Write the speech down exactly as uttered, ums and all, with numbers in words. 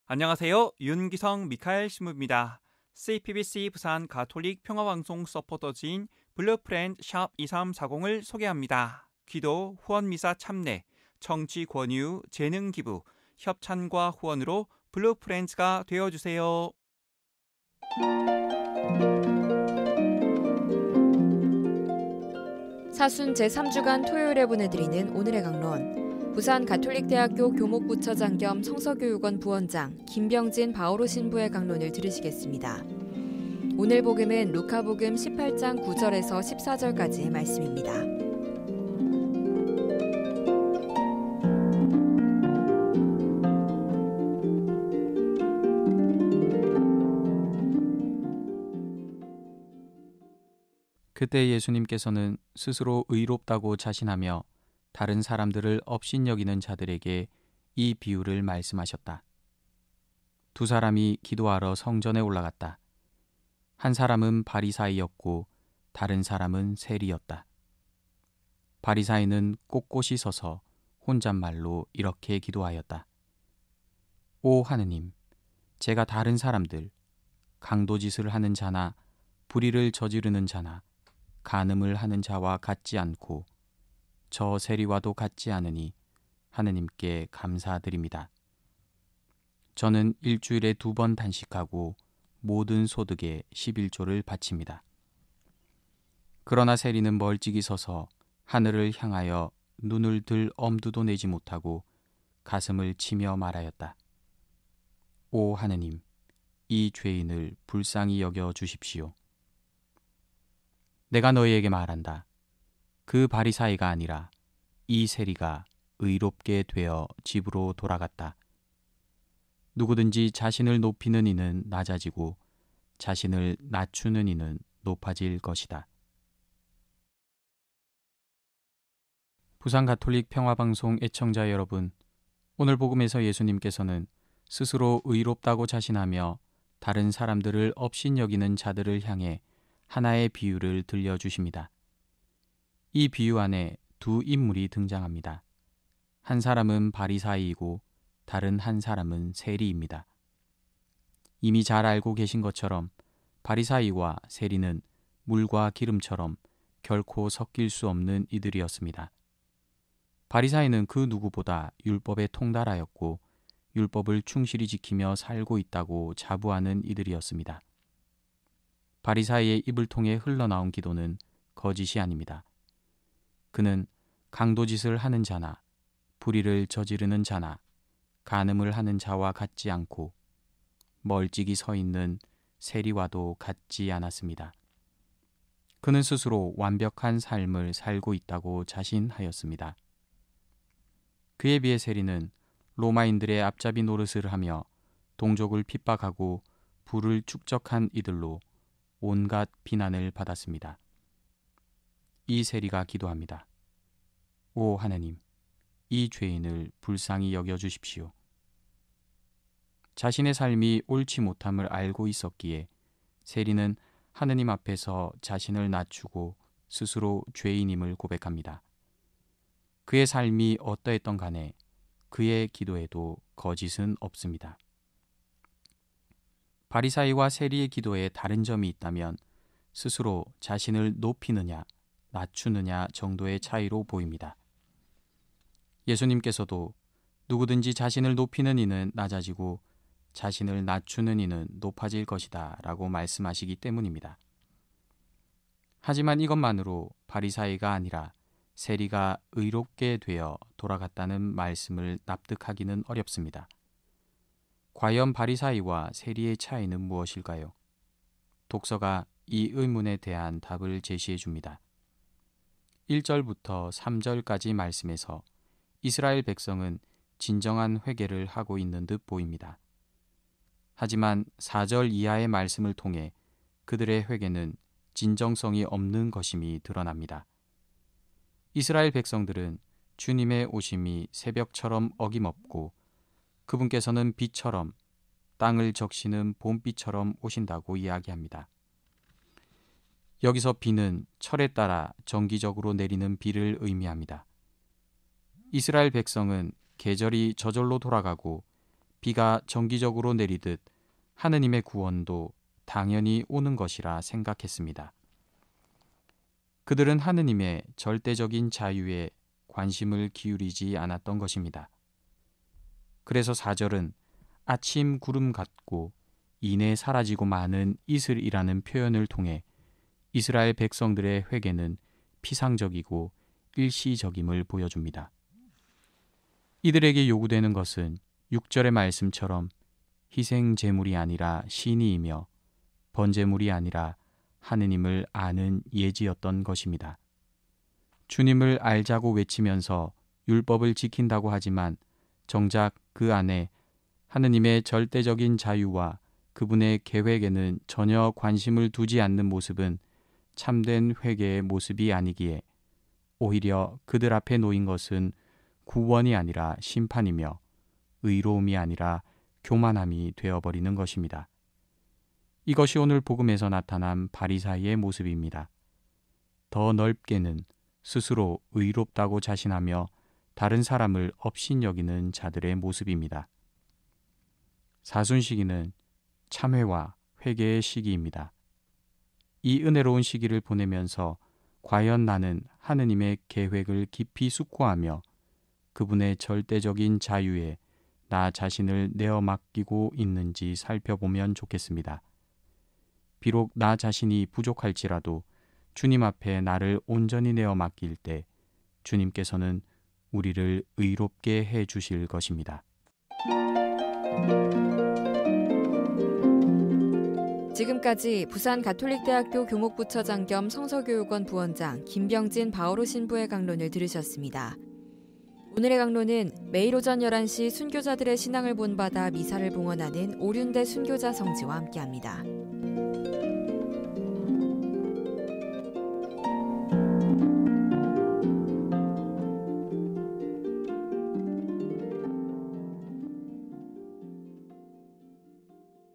안녕하세요. 윤기성 미카엘 신부입니다. 씨피비씨 부산 가톨릭 평화방송 서포터즈인 블루프렌드 샵 이삼사공을 소개합니다. 기도, 후원미사 참내, 청취 권유, 재능 기부, 협찬과 후원으로 블루프렌즈가 되어주세요. 사순 제삼 주간 토요일에 보내드리는 오늘의 강론, 부산 가톨릭대학교 교목부처장 겸 성서교육원 부원장 김병진 바오로 신부의 강론을 들으시겠습니다. 오늘 복음은 루카복음 십팔 장 구 절에서 십사 절까지의 말씀입니다. 그때 예수님께서는 스스로 의롭다고 자신하며 다른 사람들을 업신여기는 자들에게 이 비유를 말씀하셨다. 두 사람이 기도하러 성전에 올라갔다. 한 사람은 바리사이였고 다른 사람은 세리였다. 바리사이는 꼿꼿이 서서 혼잣말로 이렇게 기도하였다. 오 하느님, 제가 다른 사람들, 강도짓을 하는 자나 불의를 저지르는 자나 간음을 하는 자와 같지 않고 저 세리와도 같지 않으니 하느님께 감사드립니다. 저는 일주일에 두 번 단식하고 모든 소득의 십일조를 바칩니다. 그러나 세리는 멀찍이 서서 하늘을 향하여 눈을 들 엄두도 내지 못하고 가슴을 치며 말하였다. 오 하느님, 이 죄인을 불쌍히 여겨 주십시오. 내가 너희에게 말한다. 그 바리사이가 아니라 이 세리가 의롭게 되어 집으로 돌아갔다. 누구든지 자신을 높이는 이는 낮아지고 자신을 낮추는 이는 높아질 것이다. 부산 가톨릭 평화방송 애청자 여러분, 오늘 복음에서 예수님께서는 스스로 의롭다고 자신하며 다른 사람들을 업신여기는 자들을 향해 하나의 비유를 들려주십니다. 이 비유 안에 두 인물이 등장합니다. 한 사람은 바리사이이고 다른 한 사람은 세리입니다. 이미 잘 알고 계신 것처럼 바리사이와 세리는 물과 기름처럼 결코 섞일 수 없는 이들이었습니다. 바리사이는 그 누구보다 율법에 통달하였고 율법을 충실히 지키며 살고 있다고 자부하는 이들이었습니다. 바리사이의 입을 통해 흘러나온 기도는 거짓이 아닙니다. 그는 강도짓을 하는 자나 불의를 저지르는 자나 간음을 하는 자와 같지 않고 멀찍이 서 있는 세리와도 같지 않았습니다. 그는 스스로 완벽한 삶을 살고 있다고 자신하였습니다. 그에 비해 세리는 로마인들의 앞잡이 노릇을 하며 동족을 핍박하고 부를 축적한 이들로 온갖 비난을 받았습니다. 이 세리가 기도합니다. 오 하나님, 이 죄인을 불쌍히 여겨주십시오. 자신의 삶이 옳지 못함을 알고 있었기에 세리는 하느님 앞에서 자신을 낮추고 스스로 죄인임을 고백합니다. 그의 삶이 어떠했던 간에 그의 기도에도 거짓은 없습니다. 바리사이와 세리의 기도에 다른 점이 있다면 스스로 자신을 높이느냐 낮추느냐 정도의 차이로 보입니다. 예수님께서도 누구든지 자신을 높이는 이는 낮아지고 자신을 낮추는 이는 높아질 것이다 라고 말씀하시기 때문입니다. 하지만 이것만으로 바리사이가 아니라 세리가 의롭게 되어 돌아갔다는 말씀을 납득하기는 어렵습니다. 과연 바리사이와 세리의 차이는 무엇일까요? 독서가 이 의문에 대한 답을 제시해 줍니다. 일 절부터 삼 절까지 말씀에서 이스라엘 백성은 진정한 회개를 하고 있는 듯 보입니다. 하지만 사 절 이하의 말씀을 통해 그들의 회개는 진정성이 없는 것임이 드러납니다. 이스라엘 백성들은 주님의 오심이 새벽처럼 어김없고 그분께서는 비처럼 땅을 적시는 봄비처럼 오신다고 이야기합니다. 여기서 비는 철에 따라 정기적으로 내리는 비를 의미합니다. 이스라엘 백성은 계절이 저절로 돌아가고 비가 정기적으로 내리듯 하느님의 구원도 당연히 오는 것이라 생각했습니다. 그들은 하느님의 절대적인 자유에 관심을 기울이지 않았던 것입니다. 그래서 사 절은 아침 구름 같고 이내 사라지고 마는 이슬이라는 표현을 통해 이스라엘 백성들의 회개는 피상적이고 일시적임을 보여줍니다. 이들에게 요구되는 것은 육 절의 말씀처럼 희생 제물이 아니라 신의이며 번제물이 아니라 하느님을 아는 예지였던 것입니다. 주님을 알자고 외치면서 율법을 지킨다고 하지만 정작 그 안에 하느님의 절대적인 자유와 그분의 계획에는 전혀 관심을 두지 않는 모습은 참된 회개의 모습이 아니기에 오히려 그들 앞에 놓인 것은 구원이 아니라 심판이며 의로움이 아니라 교만함이 되어버리는 것입니다. 이것이 오늘 복음에서 나타난 바리사이의 모습입니다. 더 넓게는 스스로 의롭다고 자신하며 다른 사람을 업신여기는 자들의 모습입니다. 사순시기는 참회와 회개의 시기입니다. 이 은혜로운 시기를 보내면서 과연 나는 하느님의 계획을 깊이 숙고하며 그분의 절대적인 자유에 나 자신을 내어 맡기고 있는지 살펴보면 좋겠습니다. 비록 나 자신이 부족할지라도 주님 앞에 나를 온전히 내어 맡길 때 주님께서는 우리를 의롭게 해 주실 것입니다. 지금까지 부산 가톨릭대학교 교목부처장 겸 성서교육원 부원장 김병진 바오로 신부의 강론을 들으셨습니다. 오늘의 강론은 매일 오전 열한 시 순교자들의 신앙을 본받아 미사를 봉헌하는 오륜대 순교자 성지와 함께합니다.